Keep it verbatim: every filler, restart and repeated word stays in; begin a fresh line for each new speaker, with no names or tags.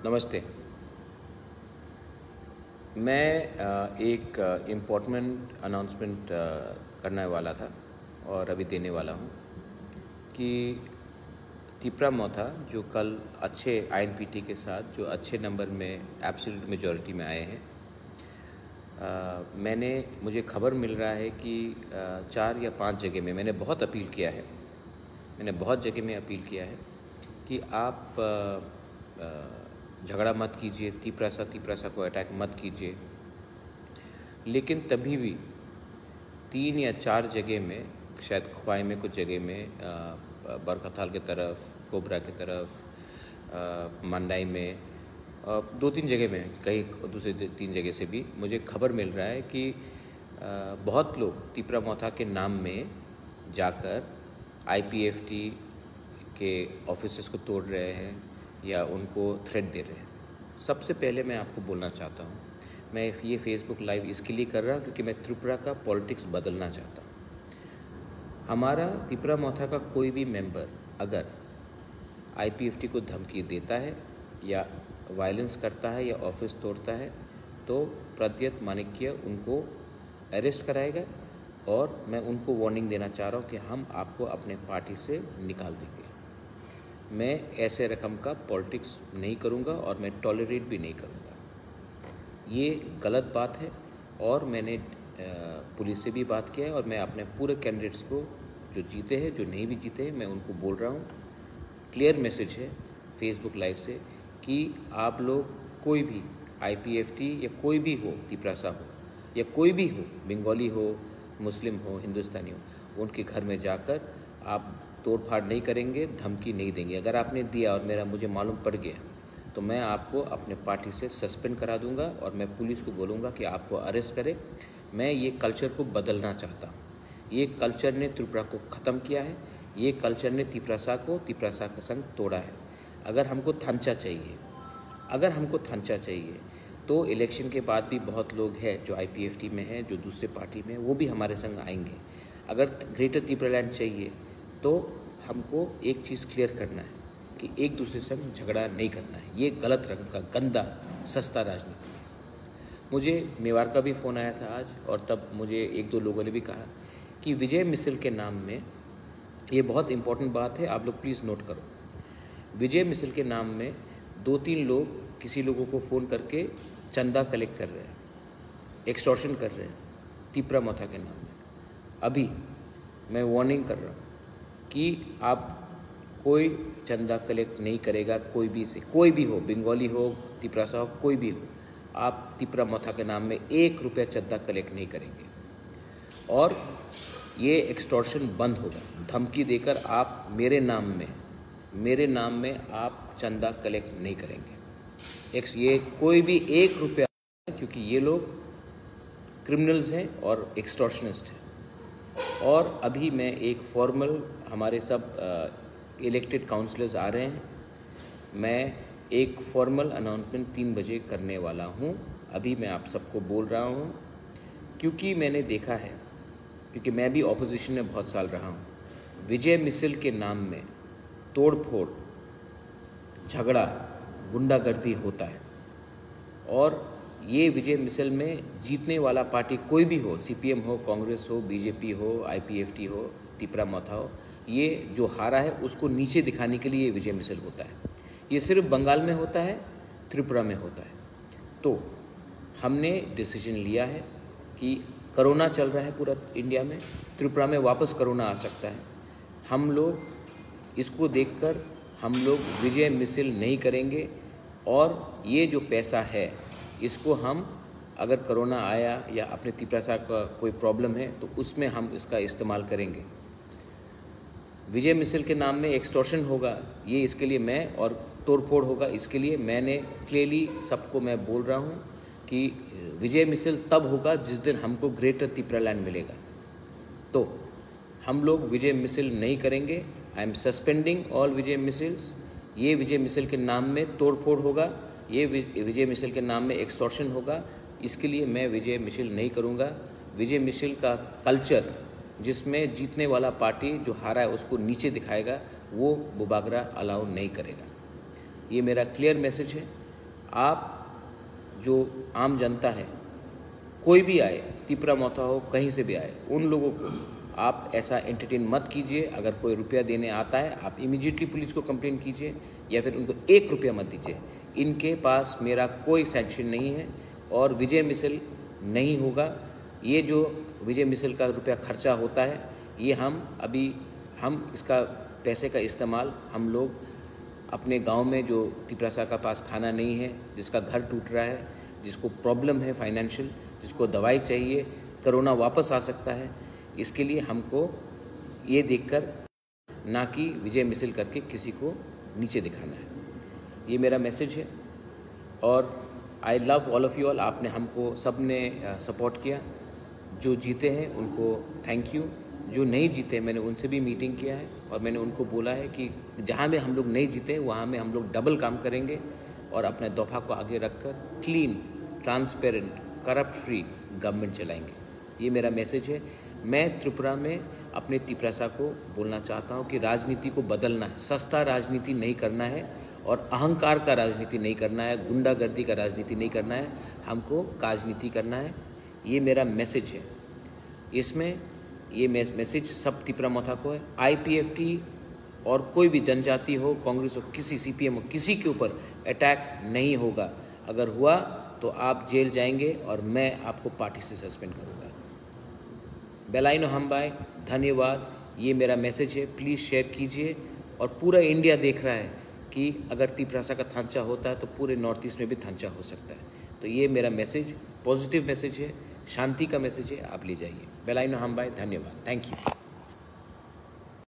नमस्ते। मैं अ, एक इम्पोर्टेंट अनाउंसमेंट करने वाला था और अभी देने वाला हूँ कि तिपरा मोथा जो कल अच्छे आईएनपीटी के साथ जो अच्छे नंबर में एब्सोल्यूट मेजॉरिटी में आए हैं, आ, मैंने मुझे खबर मिल रहा है कि आ, चार या पांच जगह में मैंने बहुत अपील किया है मैंने बहुत जगह में अपील किया है कि आप आ, आ, झगड़ा मत कीजिए, तिपरासा तिपरासा को अटैक मत कीजिए। लेकिन तभी भी तीन या चार जगह में, शायद ख्वाई में कुछ जगह में, बरकथाल की तरफ, कोबरा की तरफ, मंडाई में, दो तीन जगह में, कई दूसरे तीन जगह से भी मुझे खबर मिल रहा है कि बहुत लोग तिपरा मोथा के नाम में जाकर आईपीएफटी के ऑफिसेस को तोड़ रहे हैं या उनको थ्रेट दे रहे हैं। सबसे पहले मैं आपको बोलना चाहता हूँ, मैं ये फेसबुक लाइव इसके लिए कर रहा हूँ क्योंकि मैं त्रिपुरा का पॉलिटिक्स बदलना चाहता हूँ। हमारा तिपरा मोथा का कोई भी मेंबर अगर आईपीएफटी को धमकी देता है या वायलेंस करता है या ऑफिस तोड़ता है तो प्रद्युत माणिक्य उनको अरेस्ट कराएगा और मैं उनको वार्निंग देना चाह रहा हूँ कि हम आपको अपने पार्टी से निकाल देंगे। मैं ऐसे रकम का पॉलिटिक्स नहीं करूँगा और मैं टॉलरेट भी नहीं करूँगा। ये गलत बात है और मैंने पुलिस से भी बात किया है और मैं अपने पूरे कैंडिडेट्स को, जो जीते हैं, जो नहीं भी जीते हैं, मैं उनको बोल रहा हूँ, क्लियर मैसेज है फेसबुक लाइव से कि आप लोग कोई भी आईपीएफटी या कोई भी हो, तिपरासा हो या कोई भी हो, बंगाली हो, मुस्लिम हो, हिंदुस्तानी हो, उनके घर में जाकर आप तोड़फाड़ नहीं करेंगे, धमकी नहीं देंगे। अगर आपने दिया और मेरा मुझे मालूम पड़ गया तो मैं आपको अपने पार्टी से सस्पेंड करा दूंगा और मैं पुलिस को बोलूँगा कि आपको अरेस्ट करे। मैं ये कल्चर को बदलना चाहता हूँ। ये कल्चर ने त्रिपुरा को ख़त्म किया है, ये कल्चर ने तिपरासा को, तिपरासा का संग तोड़ा है। अगर हमको थांचा चाहिए अगर हमको थांचा चाहिए तो इलेक्शन के बाद भी बहुत लोग हैं जो आईपीएफटी में हैं, जो दूसरे पार्टी में, वो भी हमारे संग आएंगे। अगर ग्रेटर त्रिपुरालैंड चाहिए तो हमको एक चीज़ क्लियर करना है कि एक दूसरे संग झगड़ा नहीं करना है। ये गलत रंग का गंदा सस्ता राजनीति है। मुझे मेवाड़ का भी फ़ोन आया था आज और तब मुझे एक दो लोगों ने भी कहा कि विजय मिसल के नाम में, ये बहुत इंपॉर्टेंट बात है, आप लोग प्लीज़ नोट करो। विजय मिसल के नाम में दो तीन लोग किसी लोगों को फ़ोन करके चंदा कलेक्ट कर रहे हैं, एक्सटॉर्शन कर रहे हैं तिपरा मोथा के नाम में। अभी मैं वार्निंग कर रहा हूँ कि आप कोई चंदा कलेक्ट नहीं करेगा, कोई भी से, कोई भी हो, बंगाली हो, तिपरासा हो, कोई भी हो, आप तिपरा मोथा के नाम में एक रुपया चंदा कलेक्ट नहीं करेंगे और ये एक्सटॉर्शन बंद होगा। धमकी देकर आप मेरे नाम में मेरे नाम में आप चंदा कलेक्ट नहीं करेंगे। एक ये कोई भी एक रुपया, क्योंकि ये लोग क्रिमिनल्स हैं और एक्सटॉर्शनिस्ट हैं। और अभी मैं एक फॉर्मल, हमारे सब इलेक्टेड काउंसलर्स आ रहे हैं, मैं एक फॉर्मल अनाउंसमेंट तीन बजे करने वाला हूँ। अभी मैं आप सबको बोल रहा हूँ क्योंकि मैंने देखा है, क्योंकि मैं भी ऑपोजिशन में बहुत साल रहा हूँ, विजय मिसल के नाम में तोड़ फोड़, झगड़ा, गुंडागर्दी होता है। और ये विजय मिसल में जीतने वाला पार्टी कोई भी हो, सीपीएम हो, कांग्रेस हो, बीजेपी हो, आईपीएफटी हो, तिपरा मोथा हो, ये जो हारा है उसको नीचे दिखाने के लिए ये विजय मिसल होता है। ये सिर्फ बंगाल में होता है, त्रिपुरा में होता है। तो हमने डिसीजन लिया है कि कोरोना चल रहा है पूरा इंडिया में, त्रिपुरा में वापस कोरोना आ सकता है। हम लोग इसको देखकर हम लोग विजय मिसल नहीं करेंगे और ये जो पैसा है इसको हम, अगर कोरोना आया या अपने तिपरासा का कोई प्रॉब्लम है तो उसमें हम इसका इस्तेमाल करेंगे। विजय मिसल के नाम में एक्सटॉर्शन होगा, ये इसके लिए मैं, और तोड़फोड़ होगा, इसके लिए मैंने क्लियरली सबको मैं बोल रहा हूँ कि विजय मिसल तब होगा जिस दिन हमको ग्रेटर त्रिपुरालैंड मिलेगा। तो हम लोग विजय मिसल नहीं करेंगे। आई एम सस्पेंडिंग ऑल विजय मिसल्स। ये विजय मिसल के नाम में तोड़फोड़ होगा, ये विजय मिसल के नाम में एक्सटॉर्शन होगा, इसके लिए मैं विजय मिसल नहीं करूँगा। विजय मिसल का कल्चर जिसमें जीतने वाला पार्टी जो हारा है उसको नीचे दिखाएगा, वो बुबागरा अलाउ नहीं करेगा। ये मेरा क्लियर मैसेज है। आप जो आम जनता है, कोई भी आए, तिपरा मोथा हो, कहीं से भी आए, उन लोगों को आप ऐसा एंटरटेन मत कीजिए। अगर कोई रुपया देने आता है, आप इमीडिएटली पुलिस को कंप्लेंट कीजिए या फिर उनको एक रुपया मत दीजिए। इनके पास मेरा कोई सैंक्शन नहीं है और विजय मिसल नहीं होगा। ये जो विजय मिसल का रुपया खर्चा होता है, ये हम अभी हम इसका पैसे का इस्तेमाल हम लोग अपने गांव में जो तिपरासा का पास खाना नहीं है, जिसका घर टूट रहा है, जिसको प्रॉब्लम है फाइनेंशियल, जिसको दवाई चाहिए, कोरोना वापस आ सकता है, इसके लिए हमको ये देखकर ना कि विजय मिसल करके किसी को नीचे दिखाना है। ये मेरा मैसेज है और I love all of you all. आपने हमको सब ने सपोर्ट किया। जो जीते हैं उनको थैंक यू, जो नहीं जीते मैंने उनसे भी मीटिंग किया है और मैंने उनको बोला है कि जहाँ में हम लोग नहीं जीते वहाँ में हम लोग डबल काम करेंगे और अपने दफा को आगे रखकर clean, transparent, corrupt free government चलाएंगे। ये मेरा मैसेज है। मैं त्रिपुरा में अपने तिपरासा को बोलना चाहता हूँ कि राजनीति को बदलना है, सस्ता राजनीति नहीं करना है और अहंकार का राजनीति नहीं करना है, गुंडागर्दी का राजनीति नहीं करना है, हमको राजनीति करना है। ये मेरा मैसेज है। इसमें ये मैसेज सब तिपरा मोथा को है। आईपीएफटी और कोई भी जनजाति हो, कांग्रेस हो, किसी सीपीएम हो, किसी के ऊपर अटैक नहीं होगा। अगर हुआ तो आप जेल जाएंगे और मैं आपको पार्टी से सस्पेंड करूंगा। बेलाइनो हमबाई, धन्यवाद। ये मेरा मैसेज है, प्लीज़ शेयर कीजिए। और पूरा इंडिया देख रहा है कि अगर तिपरासा का थांचा होता है तो पूरे नॉर्थ ईस्ट में भी थांचा हो सकता है। तो ये मेरा मैसेज पॉजिटिव मैसेज है, शांति का मैसेज है, आप ले जाइए। बेलाइनो हमबाई, धन्यवाद, थैंक यू।